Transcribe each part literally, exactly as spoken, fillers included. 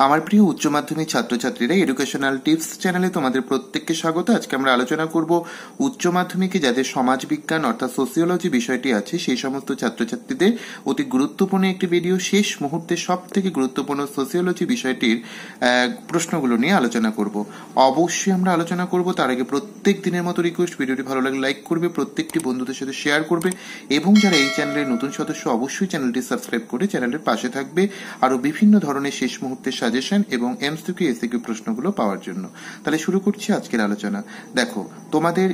আমার প্রিয় উচ্চ মাধ্যমিক ছাত্রছাত্রীরা, এডুকেশনাল টিপস চ্যানেলে তোমাদের প্রত্যেককে স্বাগত। আজকে আমরা আলোচনা করব উচ্চ মাধ্যমিকে যাদের সমাজবিজ্ঞান অর্থাৎ সোসিওলজি বিষয়টি আছে সেই সমস্ত ছাত্রছাত্রীদের অতি গুরুত্বপূর্ণ একটি ভিডিও। শেষ মুহূর্তে সব থেকে গুরুত্বপূর্ণ সোসিওলজি বিষয়টির প্রশ্নগুলো নিয়ে আলোচনা করব। অবশ্যই আমরা আলোচনা করব, তার আগে প্রত্যেক দিনের মতো রিকোয়েস্ট, ভিডিওটি ভালো লাগলে লাইক করবে, প্রত্যেকটি বন্ধুদের সাথে শেয়ার করবে এবং যারা এই চ্যানেলের নতুন সদস্য অবশ্যই চ্যানেলটি সাবস্ক্রাইব করে চ্যানেলের পাশে থাকবে আরো বিভিন্ন ধরনের শেষ মুহূর্তের সাজেশন এবং এমসিকিউ এসিকিউ প্রশ্নগুলো পাওয়ার জন্য। তাহলে শুরু করছি আজকের আলোচনা। দেখো, তোমাদের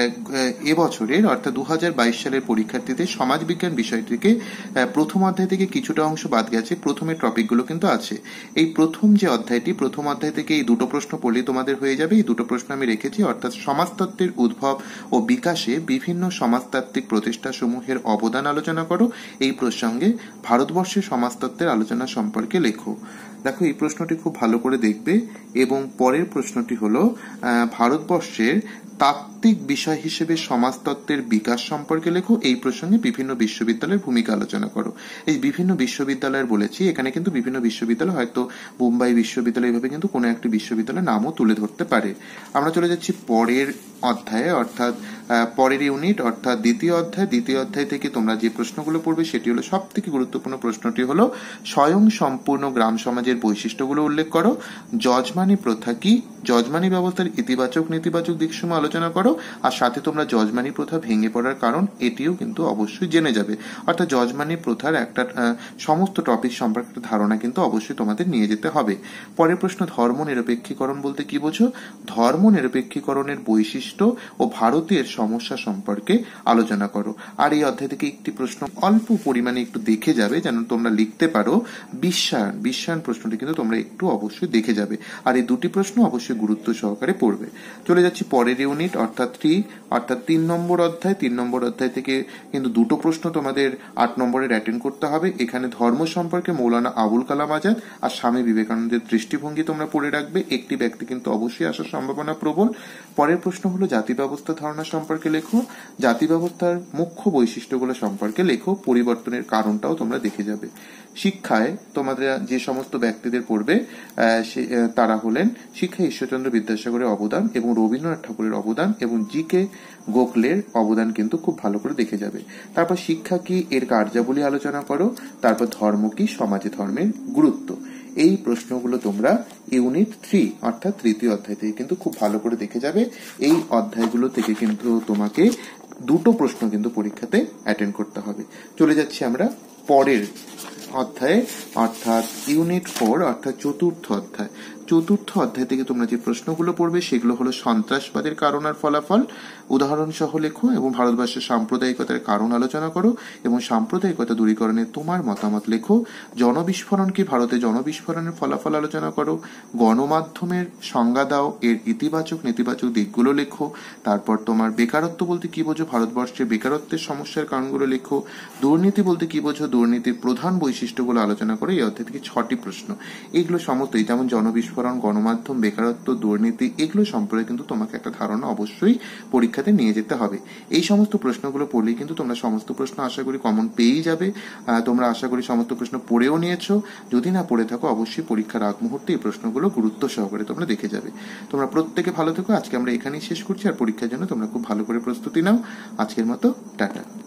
এবছরের অর্থাৎ দু হাজার বাইশ সালের পরীক্ষার্থীদের সমাজবিজ্ঞান বিষয়টিকে প্রথম অধ্যায় থেকে কিছুটা অংশ বাদ গেছে, প্রথমের টপিকগুলো কিন্তু আছে। এই প্রথম যে অধ্যায়টি, প্রথম অধ্যায় থেকে এই দুটো প্রশ্ন পড়লেই তোমাদের হয়ে যাবে। এই দুটো প্রশ্ন আমি রেখেছি, অর্থাৎ সমাজতত্ত্বের উদ্ভব ও বিকাশে বিভিন্ন সমাজতাত্ত্বিক প্রচেষ্টা সমূহের অবদান আলোচনা করো। এই প্রসঙ্গে ভারতবর্ষের সমাজতত্ত্বের আলোচনা সম্পর্কে লেখো। দেখো, এই প্রশ্নটি খুব ভালো করে দেখবে এবং পরের প্রশ্নটি হলো ভারতবর্ষের তাত্ত্বিক বিষয় হিসেবে সমাজতত্ত্বের বিকাশ সম্পর্কে লেখো। এই প্রসঙ্গে বিভিন্ন বিশ্ববিদ্যালয়ের ভূমিকা আলোচনা করো। এই বিভিন্ন বিশ্ববিদ্যালয়ের বলেছি, এখানে কিন্তু বিভিন্ন বিশ্ববিদ্যালয়, হয়তো বোম্বাই বিশ্ববিদ্যালয় এভাবে কিন্তু কোনো একটি বিশ্ববিদ্যালয়ের নামও তুলে ধরতে পারে। আমরা চলে যাচ্ছি পরের অধ্যায়ে, অর্থাৎ পরের ইউনিট অর্থাৎ দ্বিতীয় অধ্যায়। দ্বিতীয় অধ্যায় থেকে তোমরা যে প্রশ্নগুলো পড়বে সেটি হলো সব থেকে গুরুত্বপূর্ণ প্রশ্নটি হলো স্বয়ং সম্পূর্ণ গ্রাম সমাজের বৈশিষ্ট্যগুলো উল্লেখ করো। যজমানি প্রথা কি, যজমানি ব্যবস্থার ইতিবাচক নেতিবাচক দিকসমূহ আলোচনা করো। আর সাথে তোমরা যজমানি প্রথা ভেঙে পড়ার কারণ এটিও কিন্তু অবশ্যই জেনে যাবে। অর্থাৎ যজমানি প্রথার একটা সমস্ত টপিক সম্পর্কে একটা ধারণা কিন্তু অবশ্যই তোমাদের নিয়ে যেতে হবে। পরের প্রশ্ন, ধর্ম নিরপেক্ষীকরণ বলতে কি বোঝো? ধর্ম নিরপেক্ষীকরণের বৈশিষ্ট্য ও ভারতের সমস্যা সম্পর্কে আলোচনা করো। আর এই অধ্যায় থেকে একটি প্রশ্ন অল্প পরিমাণে একটু দেখে যাবে, যেন তোমরা লিখতে পারো। বিশ্বায়ন, বিশ্বায়ন প্রশ্নটি কিন্তু তোমরা একটু অবশ্যই দেখে যাবে। আর এই দুটি প্রশ্ন অবশ্যই গুরুত্ব সহকারে পড়বে। চলে যাচ্ছি পরের ইউনিট অর্থাৎ থ্রি অর্থাৎ তিন নম্বর অধ্যায়। তিন নম্বর অধ্যায় থেকে কিন্তু দুটো প্রশ্ন তোমাদের আট নম্বরের অ্যাটেন্ড করতে হবে। এখানে ধর্ম সম্পর্কে মৌলানা আবুল কালাম আজাদ আর স্বামী বিবেকানন্দের দৃষ্টিভঙ্গি তোমরা পড়ে রাখবে। একটি ব্যক্তি কিন্তু অবশ্যই আসার সম্ভাবনা প্রবল। পরের প্রশ্ন হলো জাতি ব্যবস্থা ধারণা সম্পর্কে লেখো। জাতি ব্যবস্থার মুখ্য বৈশিষ্ট্যগুলো সম্পর্কে লেখো। পরিবর্তনের কারণটাও তোমরা দেখে যাবে। শিক্ষায় তোমাদের যে সমস্ত ব্যক্তিদের পড়বে তারা হলেন শিক্ষা ঈশ্বরচন্দ্র বিদ্যাসাগরের অবদান এবং রবীন্দ্রনাথ ঠাকুরের অবদান এবং জি কে গোখলের অবদান কিন্তু খুব ভালো করে দেখে যাবে। তারপর শিক্ষা কি, এর কার্যাবলী আলোচনা করো। তারপর ধর্ম কি, সমাজে ধর্মের গুরুত্ব। এই প্রশ্নগুলো তোমরা ইউনিট থ্রি অর্থাৎ তৃতীয় অধ্যায় থেকে কিন্তু খুব ভালো করে দেখে যাবে। এই অধ্যায়গুলো থেকে কিন্তু তোমাকে দুটো প্রশ্ন কিন্তু পরীক্ষাতে অ্যাটেন্ড করতে হবে। চলে যাচ্ছি আমরা পরের অধ্যায়ে অর্থাৎ ইউনিট ফোর অর্থাৎ চতুর্থ অধ্যায়। চতুর্থ অধ্যায় থেকে তোমরা যে প্রশ্নগুলো পড়বে সেগুলো হলো সন্ত্রাসবাদের কারণ আর ফলাফল, উদাহরণ সহ লেখো এবং ভারতবর্ষের সাম্প্রদায়িকতার কারণ আলোচনা করো এবং সাম্প্রদায়িকতা দূরীকরণে তোমার মতামত লেখো। জনবিস্ফোরণ কি, ভারতে জনবিস্ফোরণের ফলাফল আলোচনা করো। গণমাধ্যমের সংজ্ঞা দাও, এর ইতিবাচক নেতিবাচক দিকগুলো লেখো। তারপর তোমার বেকারত্ব বলতে কি বোঝো, ভারতবর্ষের বেকারত্বের সমস্যার কারণগুলো লেখো। দুর্নীতি বলতে কি বোঝো, দুর্নীতির প্রধান বৈশিষ্ট্যগুলো আলোচনা করে। এই অধ্যায় থেকে ছটি প্রশ্ন, এগুলো সমস্তই যেমন জনবিস্ফোরণ, গণমাধ্যম, বেকারত্ব, দুর্নীতি, এগুলো সম্পর্কে কিন্তু তোমাকে একটা ধারণা অবশ্যই পরীক্ষাতে নিয়ে যেতে হবে। এই সমস্ত প্রশ্নগুলো পড়লেই কিন্তু তোমরা সমস্ত প্রশ্ন আশা করি কমন পেয়েই যাবে। তোমরা আশা করি সমস্ত প্রশ্ন পড়েও নিয়েছো। যদি না পড়ে থাকো অবশ্যই পরীক্ষার আগ মুহূর্তে এই প্রশ্নগুলো গুরুত্ব সহকারে তোমরা দেখে যাবে। তোমরা প্রত্যেকে ভালো থেকো। আজকে আমরা এখানেই শেষ করছি। আর পরীক্ষার জন্য তোমরা খুব ভালো করে প্রস্তুতি নাও। আজকের মতো টাটা।